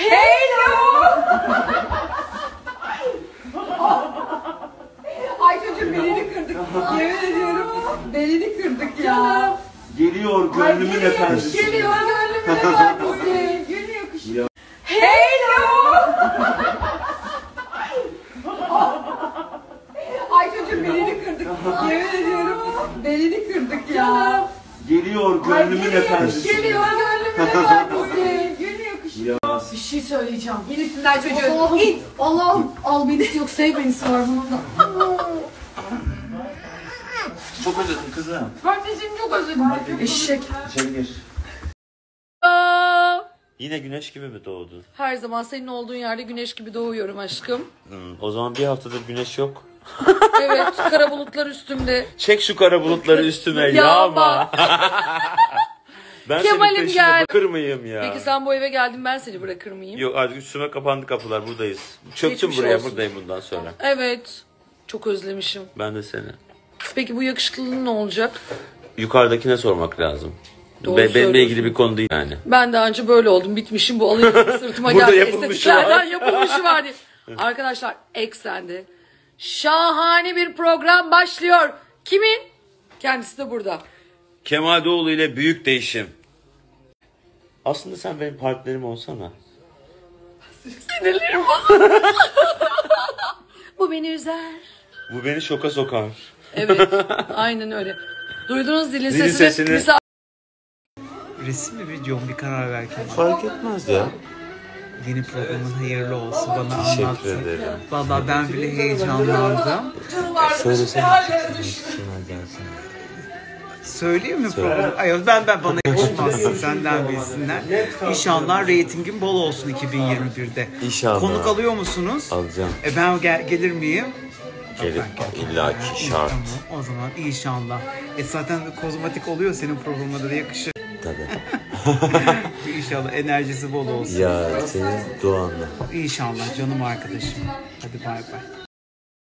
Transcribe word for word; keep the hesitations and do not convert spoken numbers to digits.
Hello. Ay çocuğum belini kırdık. Yemin ediyorum belini kırdık ya. Geliyor gönlümün efendisi. Geliyor gönlümün efendisi. Gülü yakışıyor. Hello. Ay çocuğum belini kırdık. Yemin ediyorum belini kırdık ya. Geliyor gönlümün efendisi. Geliyor gönlümün efendisi. Gülü yakışıyor. Bir şey söyleyeceğim. İnisinden çocuğum. Allah'ım, İn. Allah'ım al benisi yok, sev benisi var bunun da. Çok özledim kızım. Kardeşim çok özledim. Eşek. İçeri gir. Aa, Yine güneş gibi mi doğdun? her zaman senin olduğun yerde güneş gibi doğuyorum aşkım. Hmm, o zaman bir haftadır güneş yok. Evet, kara bulutlar üstümde. Çek şu kara bulutları üstüme Yağma. yağma. Ben Kemal'im senin peşinde gel. bırakır mıyım ya? Peki sen bu eve geldin, ben seni bırakır mıyım? Yok artık üstüme kapandı kapılar, buradayız. Çöktüm Geçmiş buraya, olsun. buradayım bundan sonra. Evet. Çok özlemişim. Ben de seni. Peki bu yakışıklılığın ne olacak? Yukarıdakine sormak lazım. Doğru Be benimle söylüyorsun. ilgili bir konu değil yani. Ben daha önce böyle oldum. Bitmişim, bu alıyorum sırtıma Burada geldi. yapılmışı Estetiklerden var. yapılmışı var diye. Arkadaşlar, Eksen'de şahane bir program başlıyor. Kimin? Kendisi de burada. Kemal Doğulu ile büyük değişim. Aslında sen benim partnerim olsana. Sinirlerim Bu beni üzer. Bu beni şoka sokar. Evet, aynen öyle. Duydunuz dilin Dilin sesini. sesini. Misal- Resim mi video mu bir karar ver Kemal. Fark etmez ya. Yeni programın hayırlı olsun, bana Teşekkür anlattın. ederim. Valla ben bile heyecanlandım. Söylesene. Söyleyeyim mi programı? Ay, ben ben bana yakışmazsın, senden bilsinler. İnşallah reytingim bol olsun iki bin yirmi birde. İnşallah. Konuk alıyor musunuz? Alacağım. E ben gel, gelir miyim? Gelir. Ben- İlla ki şart. Tamam, o zaman inşallah. E zaten kozmetik oluyor senin programına da yakışır. Tabii. İnşallah enerjisi bol olsun. Ya senin duanla. İnşallah canım arkadaşım. Hadi bay bay.